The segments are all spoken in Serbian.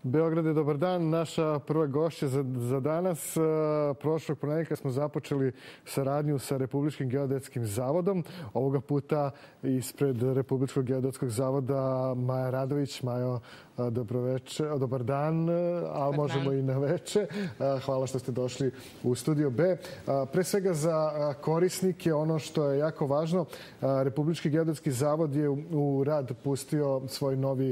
Beograde, dobar dan. Naša prva gošća za danas. Prošlog ponedeljka smo započeli saradnju sa Republičkim geodetskim zavodom. Ovoga puta ispred Republičkog geodetskog zavoda Maja Radović. Majo, dobar dan, a možemo i na veče. Hvala što ste došli u Studio B. Pre svega za korisnike, ono što je jako važno, Republički geodetski zavod je u rad pustio svoj novi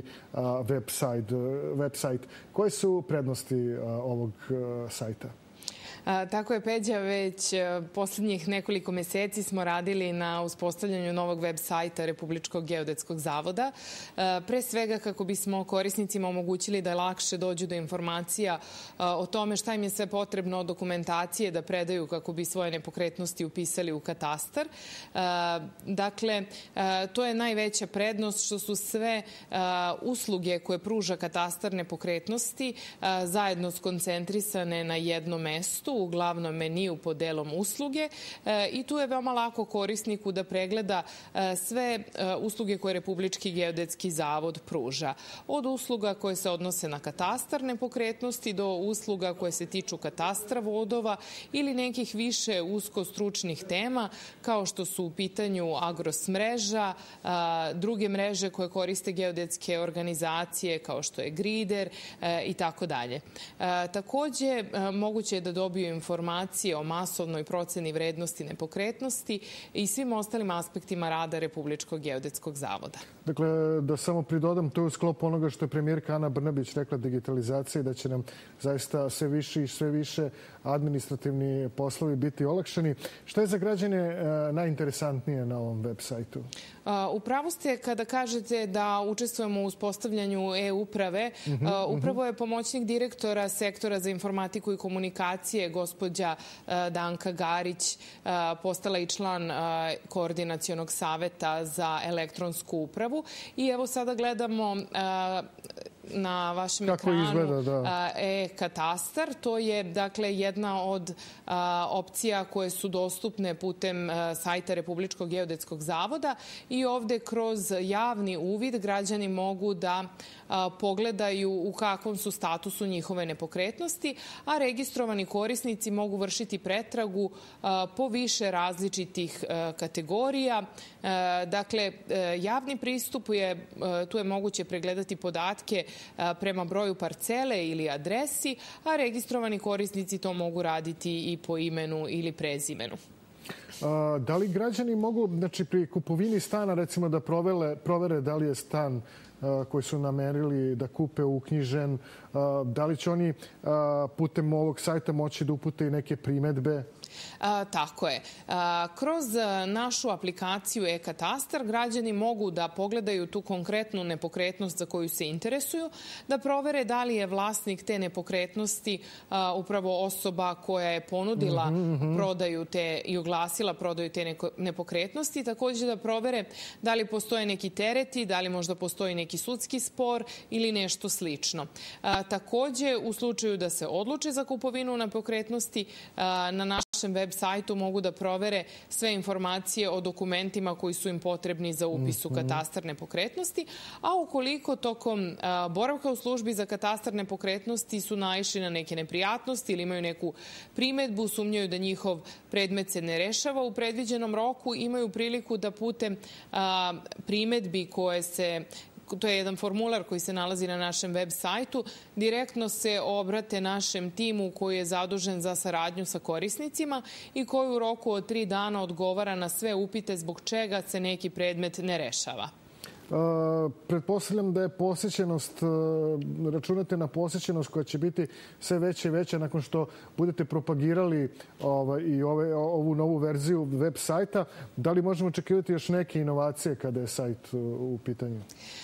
website. Koje su prednosti ovog sajta? Tako je, Peđa, već poslednjih nekoliko meseci smo radili na uspostavljanju novog web sajta Republičkog geodetskog zavoda. Pre svega kako bismo korisnicima omogućili da lakše dođu do informacija o tome šta im je sve potrebno od dokumentacije da predaju kako bi svoje nepokretnosti upisali u katastar. Dakle, to je najveća prednost što su sve usluge koje pruža katastar nepokretnosti zajedno skoncentrisane na jednom mestu u glavnom meniju pod delom usluge i tu je veoma lako korisniku da pregleda sve usluge koje Republički geodetski zavod pruža. Od usluga koje se odnose na katastar nepokretnosti do usluga koje se tiču katastra vodova ili nekih više uskostručnih tema kao što su u pitanju Agros mreža, druge mreže koje koriste geodetske organizacije kao što je Grider i tako dalje. Takođe, moguće je da dobiju informacije o masovnoj proceni vrednosti nepokretnosti i svim ostalim aspektima rada Republičkog geodetskog zavoda. Dakle, da samo pridodam, to je u sklopu onoga što je premijerka Ana Brnabić rekla, digitalizacija, da će nam zaista sve više i sve više administrativni poslovi biti olakšani. Šta je za građane najinteresantnije na ovom web sajtu? Upravo ste kada kažete da učestvujemo u uspostavljanju e-uprave. Upravo je pomoćnik direktora sektora za informatiku i komunikacije, gospođa Danka Garić, postala i član Koordinacionog saveta za elektronsku upravu. I evo sada gledamo na vašem ekranu e-katastar. To je dakle jedna od opcija koje su dostupne putem sajta Republičkog geodetskog zavoda i ovde kroz javni uvid građani mogu da pogledaju u kakvom su statusu njihove nepokretnosti, a registrovani korisnici mogu vršiti pretragu po više različitih kategorija. Dakle, javni pristup je, tu je moguće pregledati podatke prema broju parcele ili adresi, a registrovani korisnici to mogu raditi i po imenu ili prezimenu. Da li građani mogu, znači pri kupovini stana recimo da provere da li je stan koji su namerili da kupe uknjižen, da li će oni putem ovog sajta moći da upute i neke primedbe? Tako je. Kroz našu aplikaciju e-katastar građani mogu da pogledaju tu konkretnu nepokretnost za koju se interesuju, da provere da li je vlasnik te nepokretnosti upravo osoba koja je ponudila prodaju te i oglasila prodaju te nepokretnosti. Takođe da provere da li postoje neki tereti, da li možda postoji neki sudski spor ili nešto slično. Takođe, u slučaju da se odluče za kupovinu nepokretnosti, na našem web sajtu mogu da provere sve informacije o dokumentima koji su im potrebni za upis u katastar nepokretnosti, a ukoliko tokom boravka u službi za katastar nepokretnosti su naišli na neke neprijatnosti ili imaju neku primedbu, sumnjaju da njihov predmet se ne rešava u predviđenom roku, imaju priliku da putem primedbi koje se to je jedan formular koji se nalazi na našem web sajtu, direktno se obrate našem timu koji je zadužen za saradnju sa korisnicima i koji u roku od 3 dana odgovara na sve upite zbog čega se neki predmet ne rešava. Pretpostavljam da je posećenost, računate na posećenost koja će biti sve veća i veća nakon što budete propagirali i ovu novu verziju web sajta. Da li možemo očekivati još neke inovacije kada je sajt u pitanju?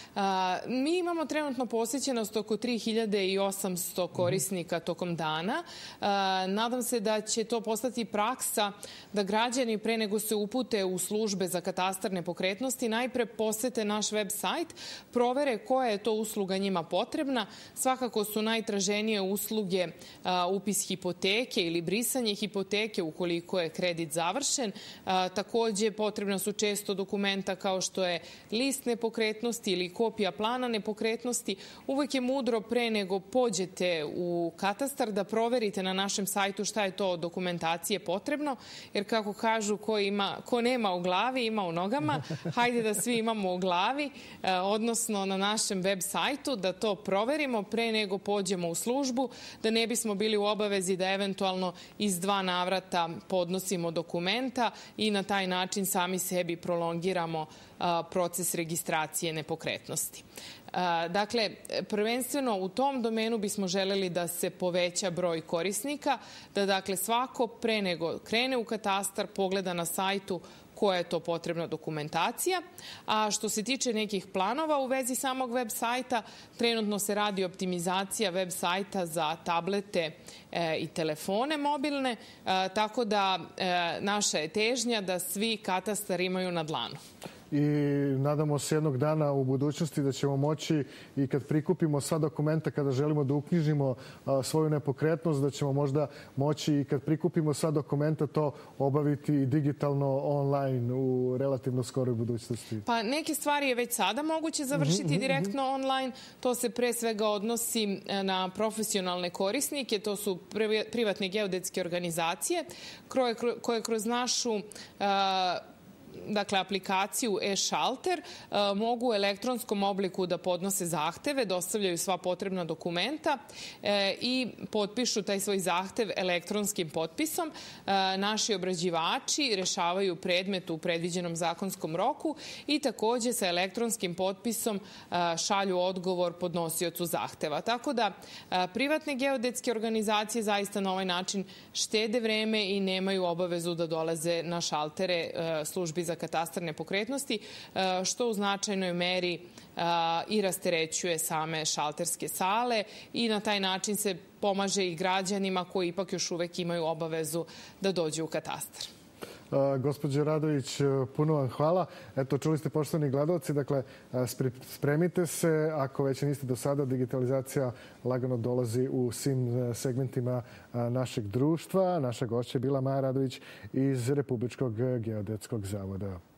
Mi imamo trenutno posjećenost oko 3800 korisnika tokom dana. Nadam se da će to postati praksa da građani pre nego se upute u službe za katastar nepokretnosti najpre posete naš naš web sajt, provere koja je to usluga njima potrebna. Svakako su najtraženije usluge upis hipoteke ili brisanje hipoteke ukoliko je kredit završen. Takođe, potrebna su često dokumenta kao što je list nepokretnosti ili kopija plana nepokretnosti. Uvek je mudro pre nego pođete u katastar da proverite na našem sajtu šta je to od dokumentacije potrebno, jer kako kažu ko nema u glavi ima u nogama. Hajde da svi imamo u glavi, odnosno na našem web sajtu, da to proverimo pre nego pođemo u službu, da ne bismo bili u obavezi da eventualno iz 2 navrata podnosimo dokumenta i na taj način sami sebi prolongiramo proces registracije nepokretnosti. Dakle, prvenstveno u tom domenu bismo želeli da se poveća broj korisnika, da dakle svako pre nego krene u katastar pogleda na sajtu koja je to potrebna dokumentacija. A što se tiče nekih planova u vezi samog web sajta, trenutno se radi optimizacija web sajta za tablete i telefone mobilne, tako da naša je težnja da svi katastar imaju na dlanu. I nadamo se jednog dana u budućnosti da ćemo moći i kad prikupimo sva dokumenta kada želimo da uknjižimo svoju nepokretnost, da ćemo možda moći i kad prikupimo sva dokumenta to obaviti digitalno online u relativno skoroj budućnosti. Pa neke stvari je već sada moguće završiti direktno online. To se pre svega odnosi na profesionalne korisnike, to su privatne geodetske organizacije koje kroz našu aplikaciju e-šalter mogu u elektronskom obliku da podnose zahteve, dostavljaju sva potrebna dokumenta i potpišu taj svoj zahtev elektronskim potpisom. Naši obrađivači rešavaju predmet u predviđenom zakonskom roku i takođe sa elektronskim potpisom šalju odgovor podnosiocu zahteva. Tako da privatne geodetske organizacije zaista na ovaj način štede vreme i nemaju obavezu da dolaze na šaltere službi za katastar nepokretnosti, što u značajnoj meri i rasterećuje same šalterske sale i na taj način se pomaže i građanima koji ipak još uvek imaju obavezu da dođu u katastar. Gospođo Radović, puno vam hvala. Eto, čuli ste, poštovani gledalci, dakle, spremite se. Ako već niste do sada, digitalizacija lagano dolazi u svim segmentima našeg društva. Naša gošća je bila Maja Radović iz Republičkog geodetskog zavoda.